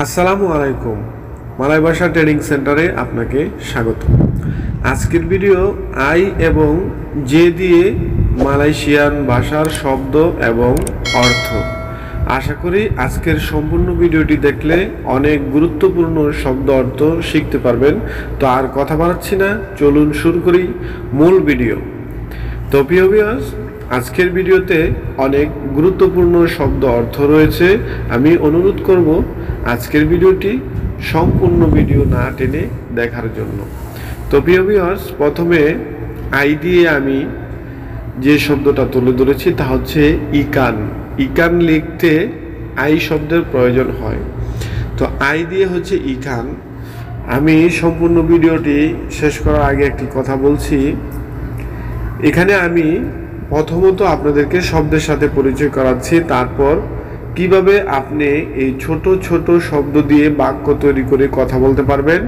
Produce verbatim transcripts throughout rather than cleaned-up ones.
আসসালামু আলাইকুম। মালয় ভাষা ট্রেনিং সেন্টারে আপনাকে স্বাগত। আজকের ভিডিও আই এবং জে দিয়ে মালয়েশিয়ান ভাষার শব্দ এবং অর্থ। আশা করি আজকের সম্পূর্ণ ভিডিওটি দেখলে অনেক গুরুত্বপূর্ণ শব্দ অর্থ শিখতে পারবেন। তো আর কথা বাড়াচ্ছি না, চলুন শুরু করি মূল ভিডিও। তো প্রিয় ভিউয়ার্স, আজকের ভিডিওতে অনেক গুরুত্বপূর্ণ শব্দ অর্থ রয়েছে। আমি অনুরোধ করব আজকের ভিডিওটি সম্পূর্ণ ভিডিও না টেনে দেখার জন্য। তো প্রিয় ভিউয়ার্স, প্রথমে আই দিয়ে আমি যে শব্দটা তুলে ধরেছি তা হচ্ছে ইকান। ইকান লিখতে আই শব্দের প্রয়োজন হয়। তো আই দিয়ে হচ্ছে ইকান। আমি সম্পূর্ণ ভিডিওটি শেষ করার আগে একটি কথা বলছি। এখানে আমি প্রথমত আপনাদেরকে শব্দের সাথে পরিচয় করাচ্ছি, তারপর কিভাবে আপনি এই ছোট ছোট শব্দ দিয়ে বাক্য তৈরি করে কথা বলতে পারবেন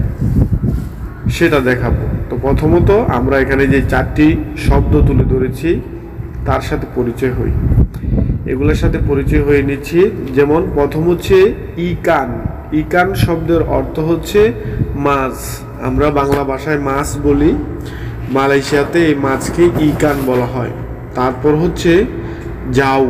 সেটা দেখাবো। তো প্রথমত আমরা এখানে যে চারটি শব্দ তুলে ধরেছি তার সাথে পরিচয় হই, এগুলোর সাথে পরিচয় হয়ে নিচ্ছি। যেমন প্রথম হচ্ছে ইকান। ইকান শব্দের অর্থ হচ্ছে মাছ। আমরা বাংলা ভাষায় মাছ বলি, মালয়েশিয়াতে এই মাছকে ইকান বলা হয়। তারপর হচ্ছে যাও,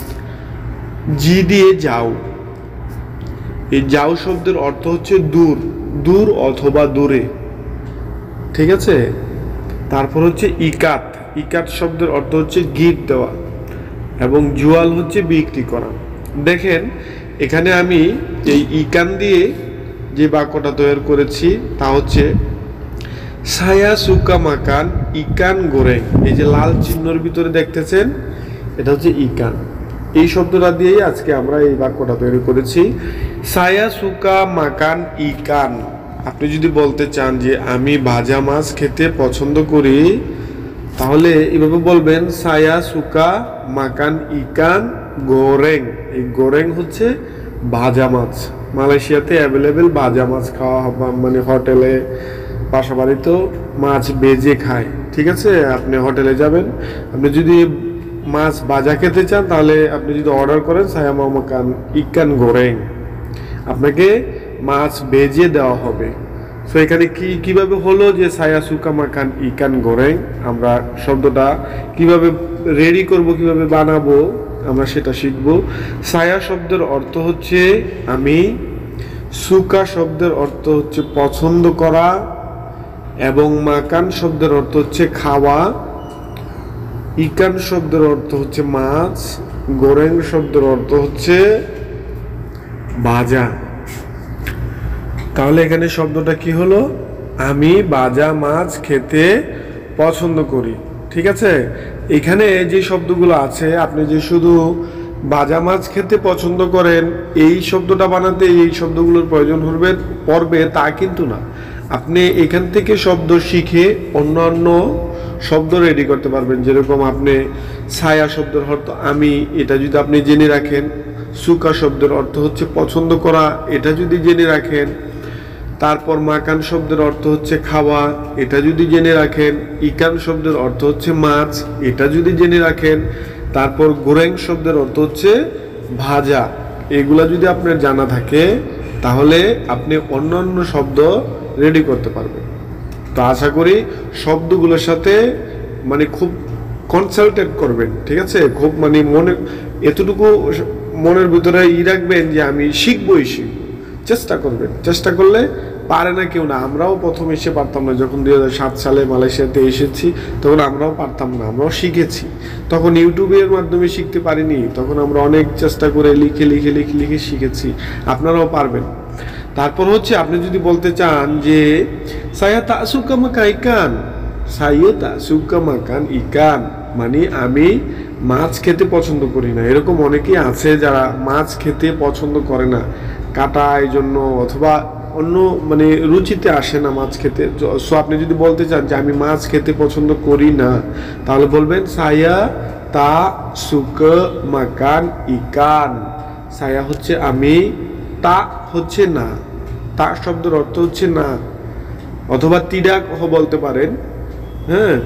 জি দিয়ে যাও। এই যাও শব্দের অর্থ হচ্ছে দূর, দূর অথবা দূরে, ঠিক আছে। তারপর হচ্ছে ইকাত। ইকাত শব্দের অর্থ হচ্ছে গিফট দেওয়া, এবং জুয়াল হচ্ছে বিক্রি করা। দেখেন এখানে আমি এই ইকান দিয়ে যে বাক্যটা তৈরি করেছি তা হচ্ছে সায়া সুকা মাকান ইকান গোরেং। এই যে লাল চিহ্নর ভিতরে দেখতেছেন এটা হচ্ছে ইকান। এই শব্দটা দিয়েই আজকে আমরা এই বাক্যটা তৈরি করেছি, সায়া সুকা মাকান ইকান। আপনি যদি বলতে চান যে আমি ভাজা মাছ খেতে পছন্দ করি, তাহলে এভাবে বলবেন সায়া সুকা মাকান ইকান গোরেং। এই গোরেং হচ্ছে ভাজা মাছ। মালয়েশিয়াতে অ্যাভেলেবেল ভাজা মাছ খাওয়া হবে, মানে হোটেলে বাসা বাড়িতেও মাছ বেজে খায়, ঠিক আছে। আপনি হোটেলে যাবেন, আপনি যদি মাছ ভাজা খেতে চান তাহলে আপনি যদি অর্ডার করেন সায়া মাকান ইকান গোরেং, আপনাকে মাছ বেজে দেওয়া হবে। সো এখানে কি কিভাবে হলো যে সায়া সুকা মাকান ইকান গোরেং, আমরা শব্দটা কিভাবে রেডি করব, কিভাবে বানাবো আমরা সেটা শিখব। সায়া শব্দের অর্থ হচ্ছে আমি, সুকা শব্দের অর্থ হচ্ছে পছন্দ করা, এবং মাকান শব্দের অর্থ হচ্ছে খাওয়া, ইকান শব্দের অর্থ হচ্ছে মাছ, গোরেং শব্দের অর্থ হচ্ছে ভাজা। তাহলে এখানে শব্দটা কি হলো, আমি ভাজা মাছ খেতে পছন্দ করি, ঠিক আছে। এখানে যে শব্দগুলো আছে, আপনি যে শুধু ভাজা মাছ খেতে পছন্দ করেন এই শব্দটা বানাতে এই শব্দগুলোর প্রয়োজন হবে পড়বে তা কিন্তু না। আপনি এখান থেকে শব্দ শিখে অন্যান্য শব্দ রেডি করতে পারবেন। যেরকম আপনি ছায়া শব্দের অর্থ আমি, এটা যদি আপনি জেনে রাখেন। সুকা শব্দের অর্থ হচ্ছে পছন্দ করা, এটা যদি জেনে রাখেন। তারপর মাকান শব্দের অর্থ হচ্ছে খাওয়া, এটা যদি জেনে রাখেন। ইকান শব্দের অর্থ হচ্ছে মাছ, এটা যদি জেনে রাখেন। তারপর গোরেং শব্দের অর্থ হচ্ছে ভাজা। এগুলা যদি আপনার জানা থাকে তাহলে আপনি অন্যান্য শব্দ রেডি করতে পারবেন। তো আশা করি শব্দগুলোর সাথে মানে খুব কনসালটেট করবেন, ঠিক আছে। খুব মানে মনে এতটুকু মনের ভিতরে ই রাখবেন যে আমি শিখবই শিখব, চেষ্টা করবেন। চেষ্টা করলে পারে না কেউ না। আমরাও প্রথম এসে পারতাম না, যখন দুই হাজার সাত সালে মালয়েশিয়াতে এসেছি তখন আমরাও পারতাম না, আমরাও শিখেছি। তখন ইউটিউবের মাধ্যমে শিখতে পারিনি, তখন আমরা অনেক চেষ্টা করে লিখে লিখে লিখে লিখে শিখেছি। আপনারাও পারবেন। তারপর হচ্ছে আপনি যদি বলতে চান যে সায়া তা সুকা মাকান ইকান, সায়া তা সুকা মাকান ইকান মানে আমি মাছ খেতে পছন্দ করি না। এরকম অনেকেই আছে যারা মাছ খেতে পছন্দ করে না, কাটা এই জন্য অথবা অন্য মানে রুচিতে আসে না মাছ খেতে। সো আপনি যদি বলতে চান যে আমি মাছ খেতে পছন্দ করি না, তাহলে বলবেন সায়া তা সুকা মাকান ইকান। সায়া হচ্ছে আমি, তা হচ্ছে না, তা শব্দের অর্থ হচ্ছে না, অথবা তিডাক বলতে পারেন। হ্যাঁ,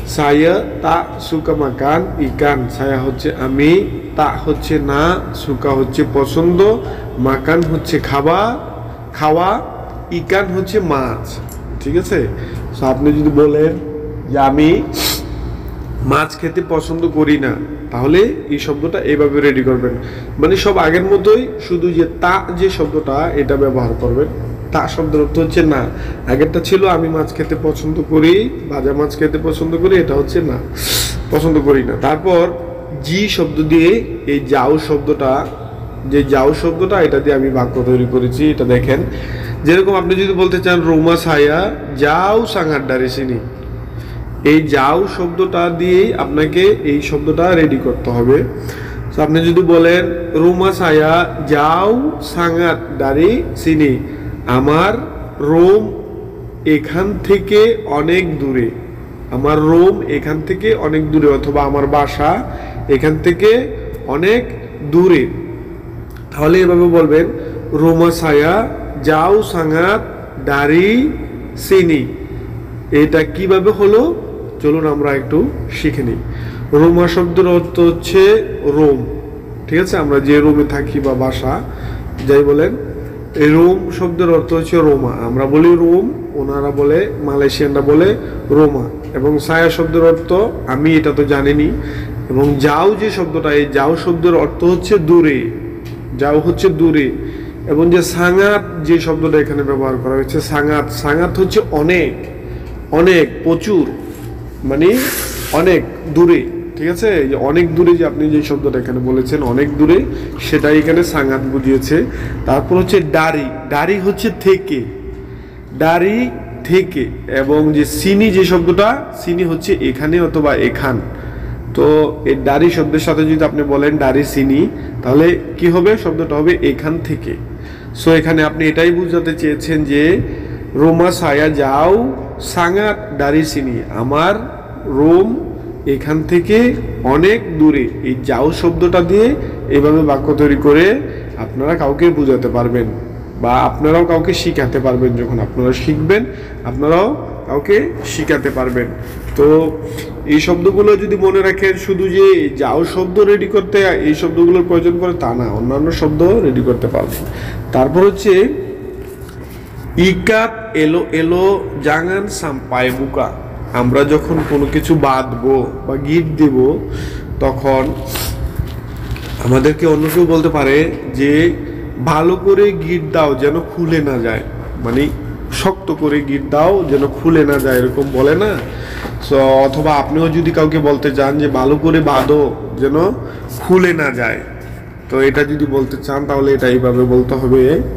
saya tak suka makan ikan, saya হচ্ছে আমি, তা হচ্ছে না, সুকা হচ্ছে পছন্দ, মাকান হচ্ছে খাওয়া খাওয়া ইকান হচ্ছে মাছ। ঠিক আছে, সো আপনি যদি বলেন যে আমি মাছ খেতে পছন্দ করি না, তাহলে এই শব্দটা এইভাবে রেডি করবেন, মানে সব আগের মতোই, শুধু যে তা যে শব্দটা এটা ব্যবহার করবেন। তা শব্দের অর্থ হচ্ছে না, আগেরটা ছিল আমি মাছ খেতে পছন্দ করি, ভাজা মাছ খেতে পছন্দ করি, এটা হচ্ছে না, পছন্দ করি না। তারপর জি শব্দ দিয়ে এই যাও শব্দটা, যে যাও শব্দটা এটা দিয়ে আমি বাক্য তৈরি করেছি। এটা দেখেন, যেরকম আপনি যদি বলতে চান রুমা সায়া যাও সাঙ্গার ডারেসিনি, এই যাও শব্দটা দিয়েই আপনাকে এই শব্দটা রেডি করতে হবে। তো আপনি যদি বলেন রুমা সায়া যাও সাঙ্গাত দারি সিনি, আমার রোম এখান থেকে অনেক দূরে, আমার রোম এখান থেকে অনেক দূরে, অথবা আমার বাসা এখান থেকে অনেক দূরে, তাহলে এভাবে বলবেন রোমা সায়া যাও সাঙ্গাত দারি সিনি। এটা কিভাবে হলো চলুন আমরা একটু শিখে নিই। রোমা শব্দের অর্থ হচ্ছে রোম, ঠিক আছে, আমরা যে রোমে থাকি বা বাসা যাই বলেন, এই রোম শব্দের অর্থ হচ্ছে রোমা, আমরা বলি রোম, ওনারা বলে, মালয়েশিয়ানরা বলে রোমা। এবং সায়া শব্দের অর্থ আমি এটা তো জানিনি। এবং যাও যে শব্দটা, এই যাও শব্দের অর্থ হচ্ছে দূরে, যাও হচ্ছে দূরে। এবং যে সাঙ্গাত যে শব্দটা এখানে ব্যবহার করা হয়েছে, সাঙ্গাত, সাঙ্গাত হচ্ছে অনেক, অনেক, প্রচুর, মানে অনেক দূরে, ঠিক আছে, যে অনেক দূরে যে আপনি যে শব্দটা এখানে বলেছেন অনেক দূরে, সেটাই এখানে সাঙ্গাত বুঝিয়েছে। তারপর হচ্ছে ডারি, ডারি হচ্ছে থেকে, ডারি থেকে। এবং যে সিনি যে শব্দটা, সিনি হচ্ছে এখানে অথবা এখান। তো এই ডারি শব্দের সাথে যদি আপনি বলেন ডারি সিনি, তাহলে কি হবে, শব্দটা হবে এখান থেকে। সো এখানে আপনি এটাই বুঝাতে চেয়েছেন যে রোমা সায়া যাও সাঙ্গাত ডারি সিনি, আমার রোম এখান থেকে অনেক দূরে। এই যাও শব্দটা দিয়ে এইভাবে বাক্য তৈরি করে আপনারা কাউকে বুঝাতে পারবেন, বা আপনারাও কাউকে শিখাতে পারবেন। যখন আপনারা শিখবেন, আপনারাও কাউকে শিখাতে পারবেন। তো এই শব্দগুলো যদি মনে রাখেন, শুধু যে যাও শব্দ রেডি করতে এই শব্দগুলোর প্রয়োজন পড়ে তা না, অন্যান্য শব্দ রেডি করতে পারবেন। তারপর হচ্ছে ইকাত এলো এলো জাঙান সাম্পায় বুকা, আমরা যখন কোনো কিছু বাঁধবো বা গিট দেব, তখন আমাদেরকে অন্য কেউ বলতে পারে যে ভালো করে গিট দাও যেন খুলে না যায়, মানে শক্ত করে গিট দাও যেন খুলে না যায়, এরকম বলে না। সো অথবা আপনিও যদি কাউকে বলতে চান যে ভালো করে বাঁধো যেন খুলে না যায়, তো এটা যদি বলতে চান তাহলে এটা এইভাবে বলতে হবে,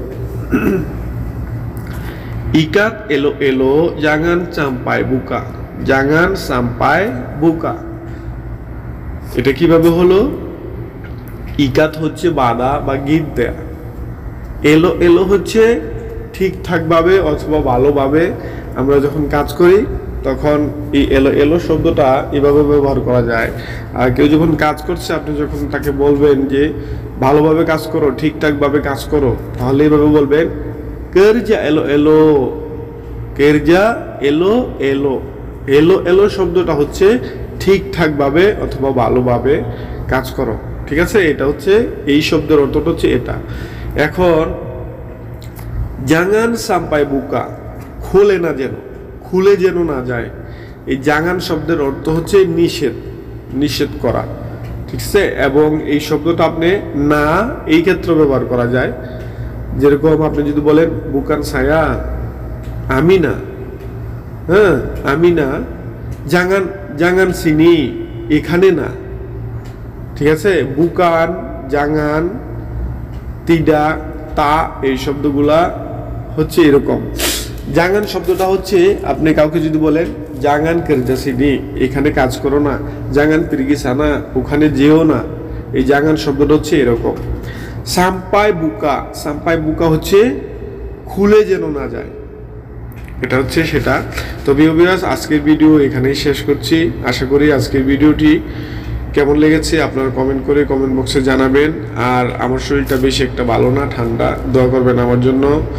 ইকাত এলো এলো জাঙান চাম্পায় বুকা, জাঙান সাম্পায় বুকা। এটা কিভাবে হলো, ইকাত হচ্ছে বাঁধা বা গিট দেয়া, এলো এলো হচ্ছে ঠিকঠাকভাবে অথবা ভালোভাবে আমরা যখন কাজ করি তখন এই এলো এলো শব্দটা এভাবে ব্যবহার করা যায়। আর কেউ যখন কাজ করছে, আপনি যখন তাকে বলবেন যে ভালোভাবে কাজ করো, ঠিকঠাকভাবে কাজ করো, তাহলে এভাবে বলবেন কেরজা এলো এলো, কেরজা এলো এলো। এলো এলো শব্দটা হচ্ছে ঠিকঠাকভাবে অথবা ভালোভাবে কাজ করো, ঠিক আছে, এটা হচ্ছে এই শব্দের অর্থটা হচ্ছে এটা। এখন জাঙান সাম্পায় বুকা, খুলে না যেন, খুলে যেন না যায়, এই জাঙান শব্দের অর্থ হচ্ছে নিষেধ, নিষেধ করা, ঠিক আছে। এবং এই শব্দটা আপনি না এই ক্ষেত্রে ব্যবহার করা যায়, যেরকম আপনি যদি বলেন বুকান সায়া আমি না, হ্যাঁ আমি না, জাঙান জাঙান সিনি এখানে না, ঠিক আছে। বুকান, জাঙান, তিডা, তা এই শব্দগুলা হচ্ছে এরকম। জাঙান শব্দটা হচ্ছে আপনি কাউকে যদি বলেন জাঙান কেরজা সিনি, এখানে কাজ করো না, জাঙান পিরগিসানা, ওখানে যেও না, এই জাঙান শব্দটা হচ্ছে এরকম। সাম্পায় বুকা, সাম্পায় বুকা হচ্ছে খুলে যেন না যায়, এটা হচ্ছে সেটা। তো ভিউয়ার্স, আজকের ভিডিও এখানেই শেষ করছি। আশা করি আজকের ভিডিওটি কেমন লেগেছে আপনারা কমেন্ট করে কমেন্ট বক্সে জানাবেন। আর আমার শরীরটা বেশি একটা ভালো না, ঠান্ডা, দোয়া করবেন আমার জন্য।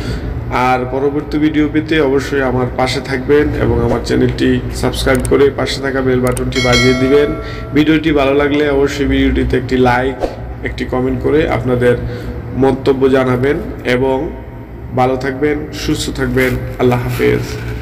আর পরবর্তী ভিডিও পেতে অবশ্যই আমার পাশে থাকবেন এবং আমার চ্যানেলটি সাবস্ক্রাইব করে পাশে থাকা বেল বাটনটি বাজিয়ে দিবেন। ভিডিওটি ভালো লাগলে অবশ্যই ভিডিওটিতে একটি লাইক, একটি কমেন্ট করে আপনাদের মন্তব্য জানাবেন এবং ভালো থাকবেন, সুস্থ থাকবেন। আল্লাহ হাফেজ।